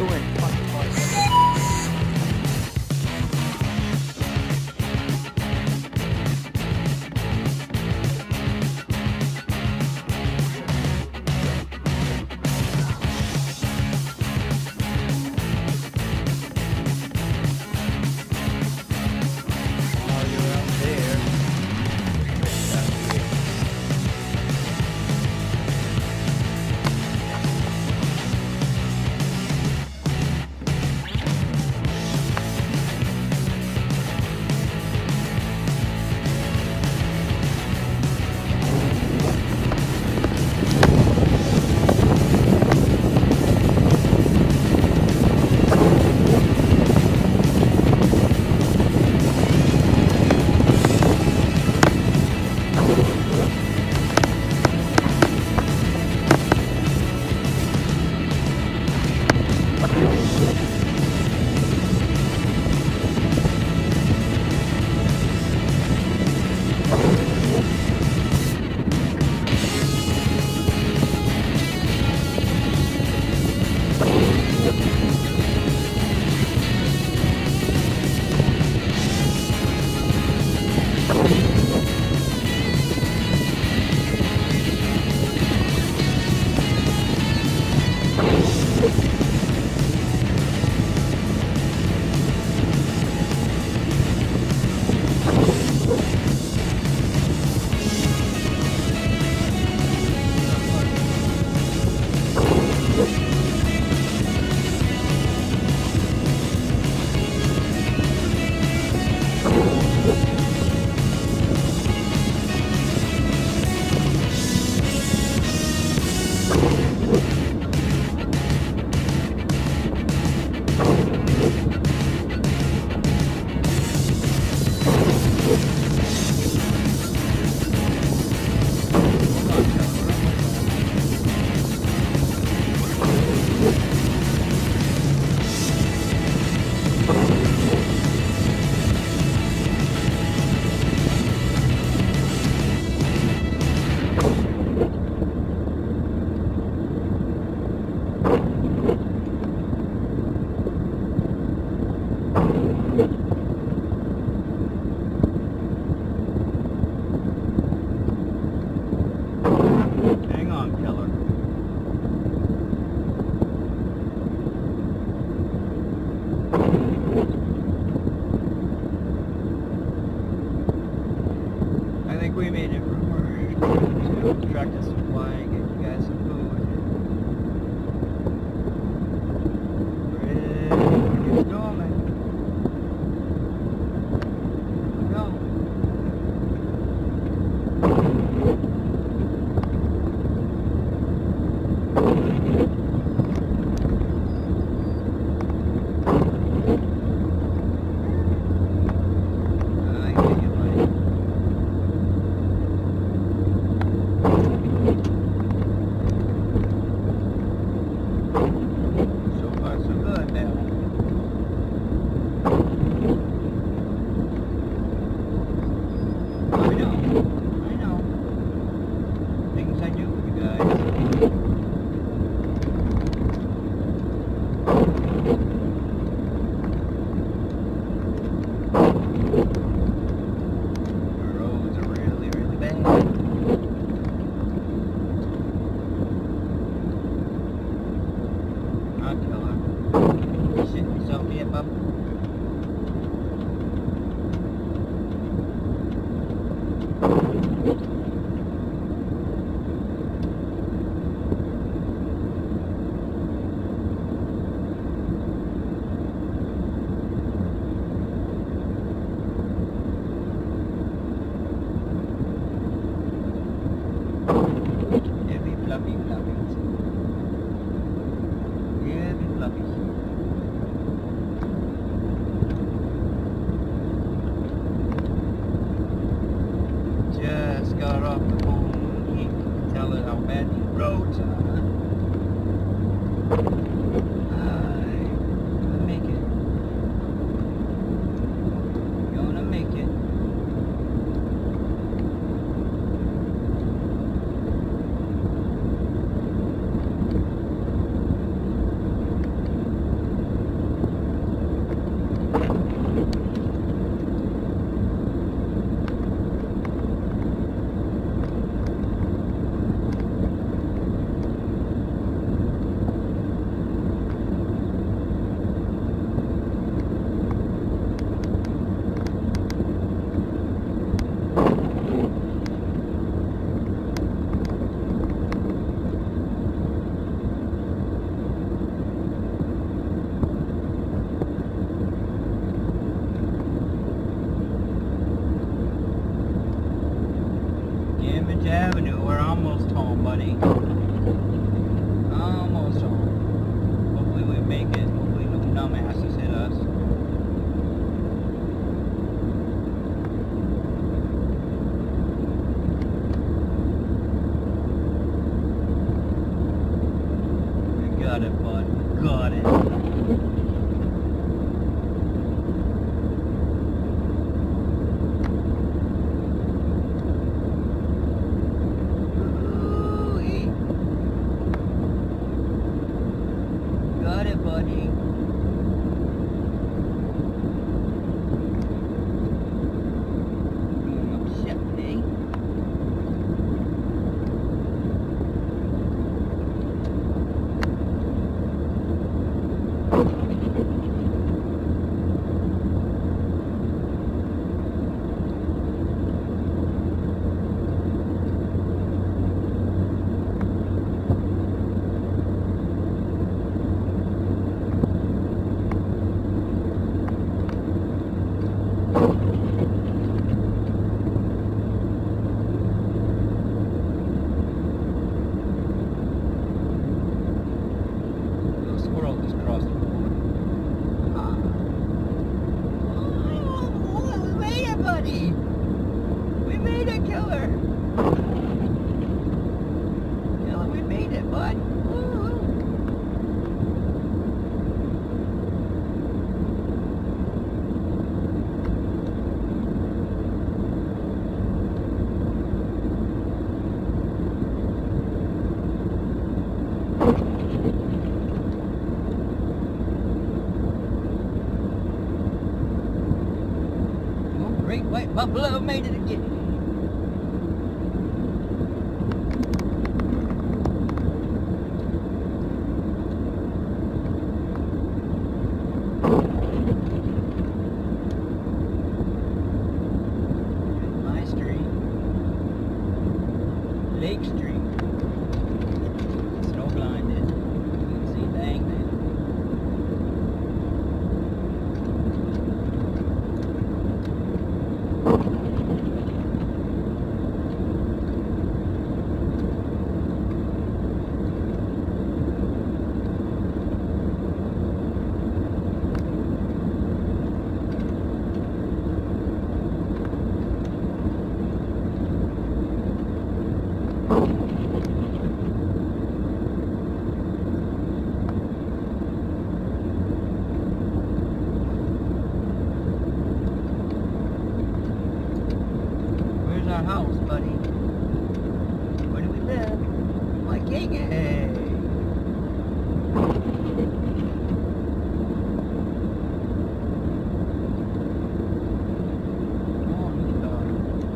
go in. Come on. Fifth Avenue. We're almost home, buddy. Almost home. Hopefully we make it. Hopefully no dumbasses hit us. We got it, bud. We got it. Got it, buddy. Upset me. We made it, Keller. Keller, we made it, bud. Great white buffalo made it again. My street. Lake Street. Snow blinded. You can see dang man. Our house, buddy. Where do we live? Like yay! Come on, little dog.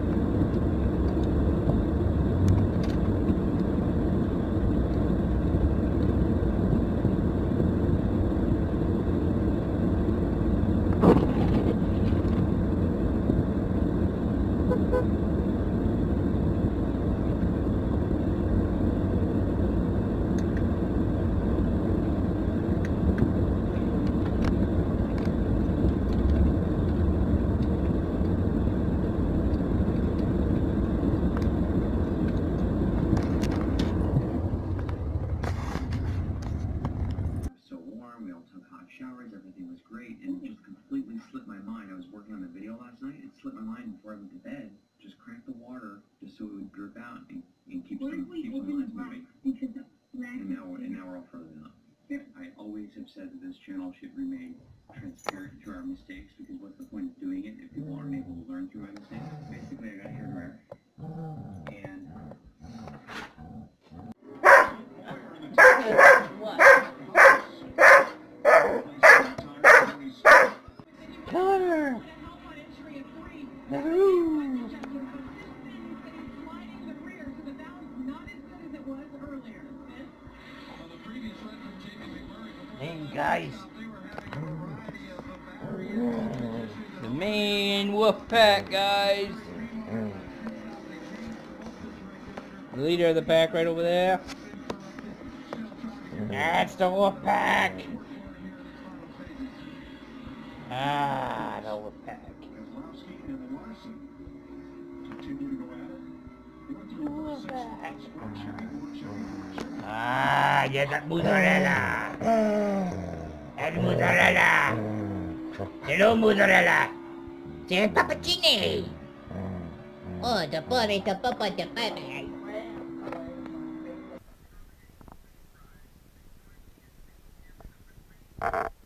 Showers, everything was great, and it just completely slipped my mind. I was working on the video last night, it slipped my mind before I went to bed. Just cranked the water just so it would drip out and keep the lines moving. And now we're all frozen up. I always have said that this channel should remain transparent through our mistakes, because what's the point of doing it if people aren't able to learn through our mistakes? Basically, I got a hair dryer, and Keller! Woohoo! Hey guys, the main wolf pack, guys. The leader of the pack right over there. That's the wolf pack. Ah, the wolf pack. Ah, ya está mozzarella. È mozzarella. Hello mozzarella. C'è il pappuccini. Oh, the boy, the papa, the baby.